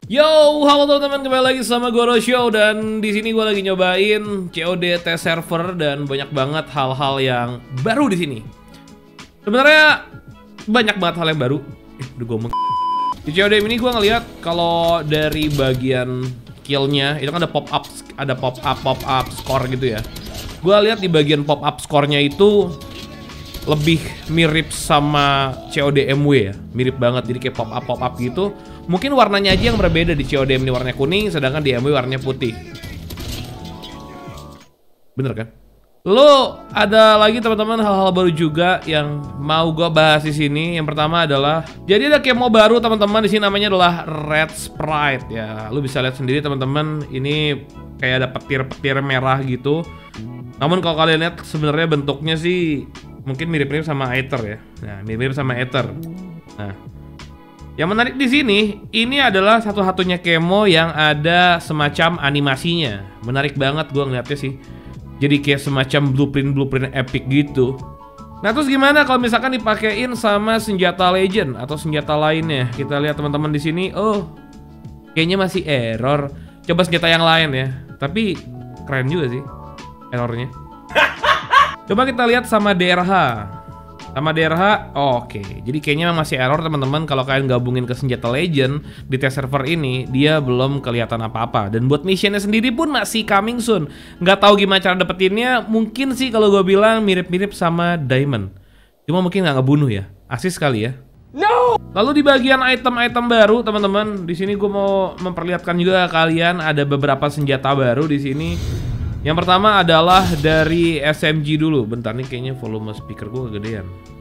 Yo, halo teman-teman, kembali lagi sama gue Rosyo dan di sini gue lagi nyobain COD test server dan banyak banget hal-hal yang baru di sini. Sebenarnya banyak banget hal yang baru. Udah gue ngomong. Di COD ini gue ngeliat kalau dari bagian killnya itu kan ada pop up score gitu ya. Gue lihat di bagian pop up skornya itu lebih mirip sama COD MW ya, mirip banget, jadi kayak pop up gitu. Mungkin warnanya aja yang berbeda, di COD ini warnanya kuning, sedangkan di MW warnanya putih. Bener kan? Lo ada lagi teman-teman hal-hal baru juga yang mau gue bahas di sini. Yang pertama adalah, jadi ada kemo baru teman-teman di sini, namanya adalah Red Sprite ya. Lo bisa lihat sendiri teman-teman, ini kayak ada petir-petir merah gitu. Namun kalau kalian lihat sebenarnya bentuknya sih mungkin mirip-mirip sama Aether ya. Nah, mirip-mirip sama Aether. Nah, yang menarik di sini, ini adalah satu-satunya kemo yang ada semacam animasinya. Menarik banget gue ngeliatnya sih. Jadi kayak semacam blueprint epic gitu. Nah, terus gimana kalau misalkan dipakein sama senjata legend atau senjata lainnya? Kita lihat teman-teman di sini. Oh, kayaknya masih error. Coba senjata yang lain ya. Tapi keren juga sih errornya. Coba kita lihat sama DRH. Sama DRH, oke. Jadi kayaknya memang masih error teman-teman. Kalau kalian gabungin ke senjata legend di test server ini, dia belum kelihatan apa-apa. Dan buat missionnya sendiri pun masih coming soon. Nggak tahu gimana cara dapetinnya. Mungkin sih kalau gue bilang mirip-mirip sama Diamond. Cuma mungkin nggak ngebunuh ya. Asis sekali ya. No! Lalu di bagian item-item baru teman-teman, di sini gue mau memperlihatkan juga kalian ada beberapa senjata baru di sini. Yang pertama adalah dari SMG dulu. Bentar nih, kayaknya volume speaker gue kegedean.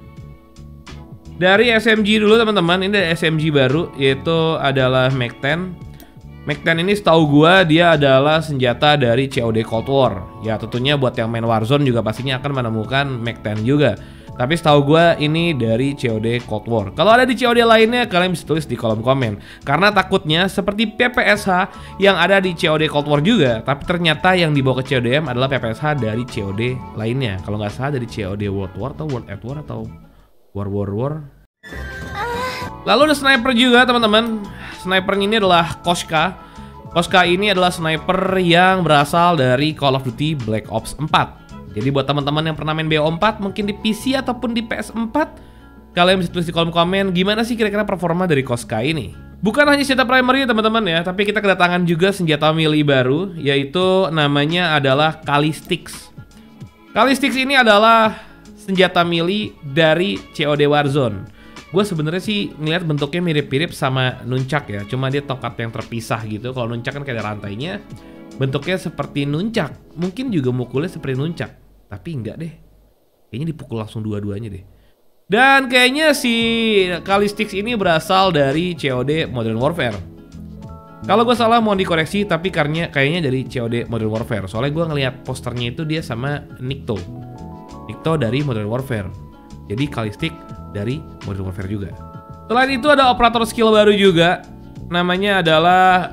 Dari SMG dulu teman-teman. Ini ada SMG baru, yaitu adalah Mac-10. Mac-10 ini setahu gue dia adalah senjata dari COD Cold War. Ya tentunya buat yang main Warzone juga pastinya akan menemukan Mac-10 juga. Tapi setahu gue ini dari COD Cold War. Kalau ada di COD lainnya, kalian bisa tulis di kolom komen. Karena takutnya seperti PPSH yang ada di COD Cold War juga, tapi ternyata yang dibawa ke CODM adalah PPSH dari COD lainnya. Kalau nggak salah dari COD World War atau World at War atau War. Lalu ada sniper juga teman-teman. Snipernya ini adalah Koshka. Koshka ini adalah sniper yang berasal dari Call of Duty Black Ops 4. Jadi buat teman-teman yang pernah main BO4 mungkin di PC ataupun di PS4, kalian bisa tulis di kolom komen gimana sih kira-kira performa dari Koshka ini. Bukan hanya senjata primary teman-teman ya, tapi kita kedatangan juga senjata melee baru, yaitu namanya adalah Callistix. Callistix ini adalah senjata melee dari COD Warzone. Gue sebenarnya sih ngeliat bentuknya mirip-mirip sama nunchak ya, cuma dia tongkat yang terpisah gitu. Kalau nunchak kan kayak ada rantainya, bentuknya seperti nunchak. Mungkin juga mukulnya seperti nunchak. Tapi enggak deh. Kayaknya dipukul langsung dua-duanya deh. Dan kayaknya si Callistix ini berasal dari COD Modern Warfare. Kalau gue salah mohon dikoreksi, tapi kayaknya dari COD Modern Warfare. Soalnya gue ngeliat posternya itu dia sama Nikto. Nikto dari Modern Warfare. Jadi Callistix dari Modern Warfare juga. Selain itu ada operator skill baru juga. Namanya adalah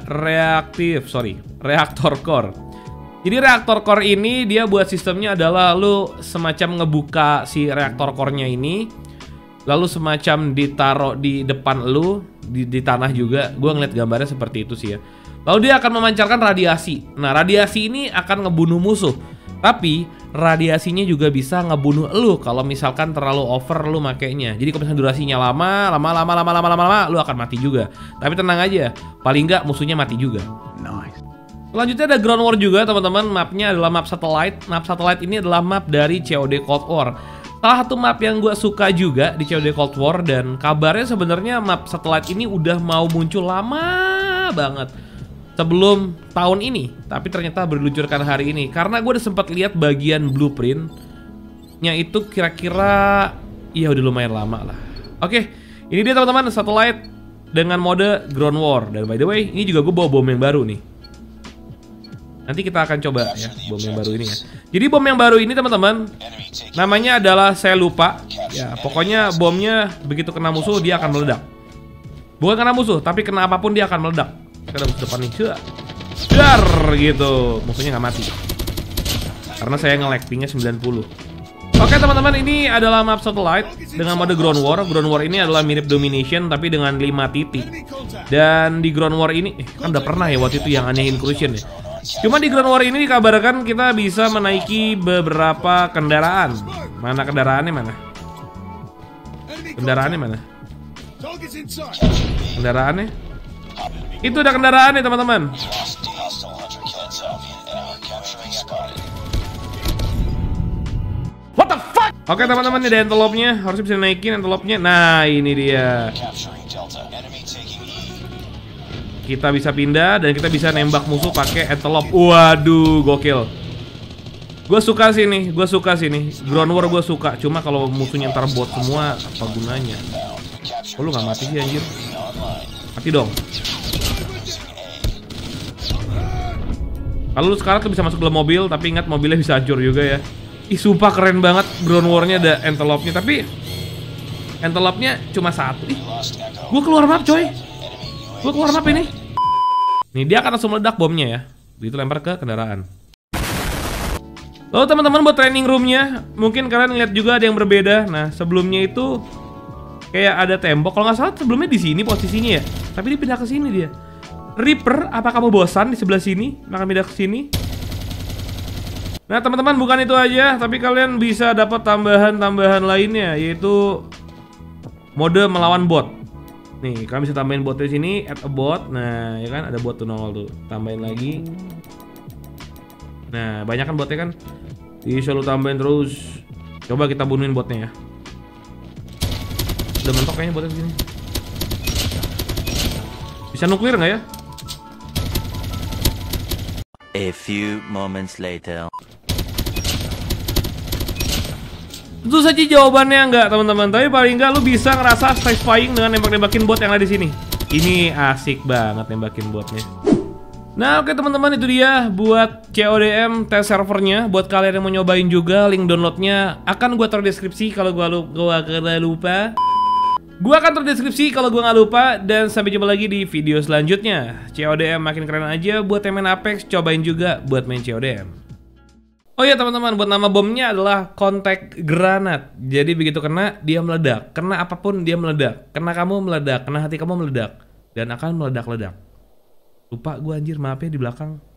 Reactor Core. Jadi reaktor core ini dia buat sistemnya adalah lu semacam ngebuka si reaktor core-nya ini, lalu semacam ditaruh di depan lu di tanah juga. Gua ngeliat gambarnya seperti itu sih ya. Lalu dia akan memancarkan radiasi. Nah, radiasi ini akan ngebunuh musuh. Tapi radiasinya juga bisa ngebunuh lu kalau misalkan terlalu over lu makainya. Jadi kalau misalkan durasinya lama, lu akan mati juga. Tapi tenang aja, paling nggak musuhnya mati juga. Nice. Selanjutnya ada Ground War juga teman-teman. Mapnya adalah map satellite. Map satellite ini adalah map dari COD Cold War. Salah satu map yang gue suka juga di COD Cold War. Dan kabarnya sebenarnya map satellite ini udah mau muncul lama banget sebelum tahun ini. Tapi ternyata diluncurkan hari ini. Karena gue udah sempat lihat bagian blueprintnya itu kira-kira ya udah lumayan lama lah. Oke, ini dia teman-teman, satellite dengan mode Ground War. Dan by the way, ini juga gue bawa bom yang baru nih. Nanti kita akan coba ya bom yang baru ini ya. Jadi bom yang baru ini teman-teman, namanya adalah saya lupa. Ya pokoknya bomnya begitu kena musuh dia akan meledak. Bukan kena musuh, tapi kena apapun dia akan meledak. Kita ada musuh depan nih, dar gitu. Musuhnya nggak mati. Karena saya nge-lag pingnya 90. Oke teman-teman, ini adalah map satellite dengan mode ground war. Ground war ini adalah mirip domination tapi dengan 5 titik. Dan di ground war ini, kan udah pernah ya waktu itu yang aneh incursion ya. Cuma di ground war ini dikabarkan kita bisa menaiki beberapa kendaraan. Mana kendaraannya mana? Kendaraannya mana? Kendaraannya? Itu udah kendaraannya teman-teman. What the fuck? Oke teman-teman, ini ada envelopnya. Harusnya bisa naikin envelopnya. Nah ini dia. Kita bisa pindah dan kita bisa nembak musuh pakai envelop. Waduh, gokil. Gue suka sih nih, Ground war gue suka. Cuma kalau musuhnya ntar bot semua, apa gunanya? Oh, lu gak mati sih anjir. Mati dong. Kalau lu sekarang tuh bisa masuk dalam mobil, tapi ingat mobilnya bisa hancur juga ya. Ih, sumpah keren banget. Ground war-nya ada envelopnya, tapi envelopnya cuma satu. Ih, gue keluar map coy. Gue keluar map ini. Nih dia akan langsung meledak bomnya ya. Begitu lempar ke kendaraan. Lalu teman-teman buat training roomnya, mungkin kalian lihat juga ada yang berbeda. Nah sebelumnya itu kayak ada tembok. Kalau nggak salah sebelumnya di sini posisinya ya. Tapi dia pindah ke sini dia. Reaper, apa kamu bosan di sebelah sini? Maka pindah ke sini. Nah teman-teman, bukan itu aja, tapi kalian bisa dapat tambahan-tambahan lainnya, yaitu mode melawan bot. Nih, kalian bisa tambahin bot di sini, add a bot. Nah, ya kan ada bot tuh nongol tuh. Tambahin lagi. Nah, banyak kan botnya kan? Bisa lu tambahin terus. Coba kita bunuhin botnya ya. Udah mentok kayaknya botnya di sini. Bisa nuklir nggak ya? A few moments later. Tentu saja jawabannya enggak teman-teman, tapi paling enggak lu bisa ngerasa satisfying dengan nembak-nembakin bot yang ada di sini. Ini asik banget nembakin botnya. Nah oke teman-teman, itu dia buat CODM test servernya. Buat kalian yang mau nyobain juga, link downloadnya akan gua taruh deskripsi kalau gua lupa. Gua akan taruh deskripsi kalau gua nggak lupa. Dan sampai jumpa lagi di video selanjutnya. CODM makin keren aja. Buat yang main Apex, cobain juga buat main CODM. Oh iya teman-teman, buat nama bomnya adalah contact granat. Jadi begitu kena, dia meledak. Kena apapun dia meledak. Kena kamu meledak, kena hati kamu meledak. Dan akan meledak-ledak. Lupa gue anjir, maaf ya di belakang.